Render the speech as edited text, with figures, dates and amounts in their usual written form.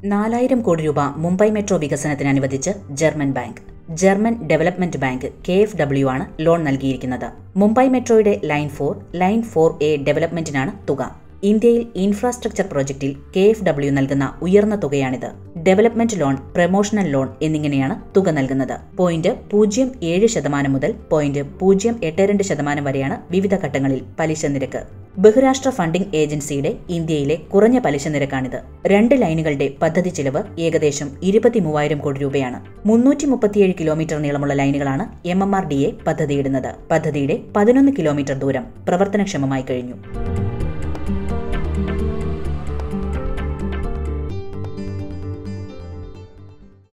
4000 കോടി രൂപ മുംബൈ മെട്രോ വികസനത്തിന് അനുവദിച്ച് German bank. German development bank KfW ആണ് ലോൺ നൽകിയിരിക്കുന്നത്. മുംബൈ മെട്രോയുടെ ലൈൻ 4, ലൈൻ 4A ഡെവലപ്മെന്റിനാണ് തുക. ഇന്ത്യയിൽ ഇൻഫ്രാസ്ട്രക്ചർ പ്രോജക്റ്റിൽ KfW നൽകുന്ന ഉയർന്ന തുകയാണിത്. ഡെവലപ്മെന്റ് ലോൺ, പ്രമോഷണൽ ലോൺ എന്നിങ്ങനെയാണ് തുക നൽകുന്നത്. 0.07% മുതൽ 0.082% വരെയാണ് വിവിധ ഘട്ടങ്ങളിൽ പലിശ നിരക്ക്. ബഹുരാഷ്ട്ര ഫണ്ടിംഗ് ഏജൻസിയുടെ ഇന്ത്യയിലെ കുറഞ്ഞ പലിശ നിരക്കാണിത്. 2 ലൈനുകളുടെ പദ്ധതി ചിലവ് ഏകദേശം 23,000 കോടി രൂപയാണ്. 337 കിലോമീറ്റർ നീളമുള്ള ലൈനുകളാണ് MMRDA പദ്ധതിയിടുന്നത്. പദ്ധതിയുടെ 11 കിലോമീറ്റർ ദൂരം പ്രവർത്തനക്ഷമമായി കഴിഞ്ഞു.